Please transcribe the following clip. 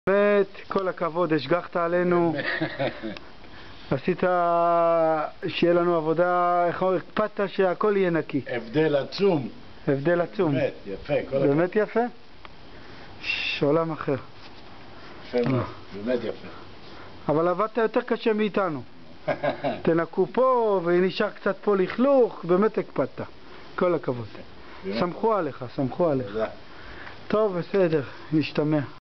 באמת, כל הכבוד, השגחת עלינו. עשית שיהיה לנו עבודה, הקפדת שהכל יהיה נקי. הבדל עצום. הבדל עצום. באמת, יפה. באמת יפה? עולם אחר. יפה מאוד, באמת יפה. אבל עבדת יותר קשה מאיתנו. תנקו פה ונשאר קצת פה לכלוך, באמת הקפדת. כל הכבוד. סמכו עליך, סמכו עליך. טוב, בסדר, נשתמע.